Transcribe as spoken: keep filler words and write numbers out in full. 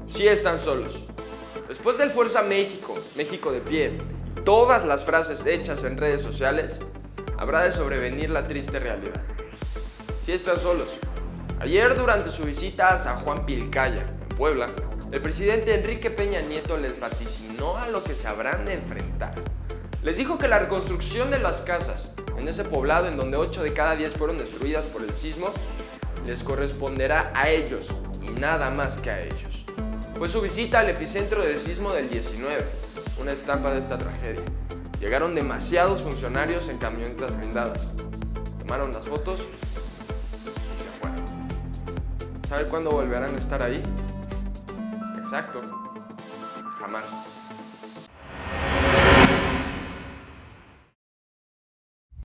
Sí están solos. Después del Fuerza México, México de pie, y todas las frases hechas en redes sociales, habrá de sobrevenir la triste realidad. Sí están solos. Ayer, durante su visita a San Juan Pilcaya, en Puebla, el presidente Enrique Peña Nieto les vaticinó a lo que se habrán de enfrentar. Les dijo que la reconstrucción de las casas en ese poblado en donde ocho de cada diez fueron destruidas por el sismo les corresponderá a ellos y nada más que a ellos. Fue su visita al epicentro del sismo del diecinueve, una estampa de esta tragedia. Llegaron demasiados funcionarios en camionetas blindadas, tomaron las fotos y se fueron. ¿Sabe cuándo volverán a estar ahí? Exacto, jamás.